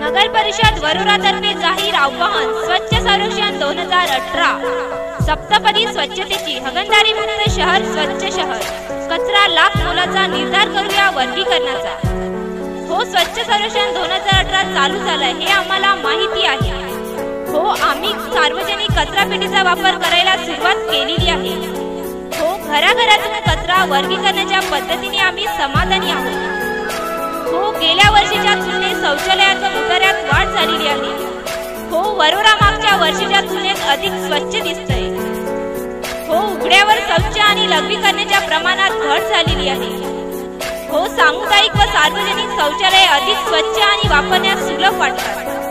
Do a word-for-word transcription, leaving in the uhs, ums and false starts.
नगर परिषद वरोरातर्फे जाहीर आवाहन स्वच्छ सर्वेक्षण दोन हजार अठरा सप्तपदी स्वच्छतेची हगणदारी मुक्त शहर स्वच्छ शहर कचरा लाख मोलाचा निर्धार करूया वर्गीकरणाचा। हो, स्वच्छ सर्वेक्षण दोन हजार अठरा चालू झालंय हे आम्हाला माहिती आहे। हो, आम्ही सार्वजनिक कचरा पेटीचा वापर करायला सुरुवात केलेली आहे। हो, घराघरातून कचरा वर्गीकरणाच्या पद्धतीने आम्ही समाधानी आहोत। हो, गेल्या वर्षीच्या तुलनेत शौचालयात व उतार्यात वाढ झालेली आहे। हो, वरोरा मागच्या वर्षीच्या तुलनेत अधिक स्वच्छ दिसतंय। हो, उघड्यावर शौच आणि लघवी करण्याच्या प्रमाणात घट झालेली आहे। हो, सामुदायिक व सार्वजनिक शौचालय अधिक स्वच्छ आणि वापरण्यास सुलभ वाटतात।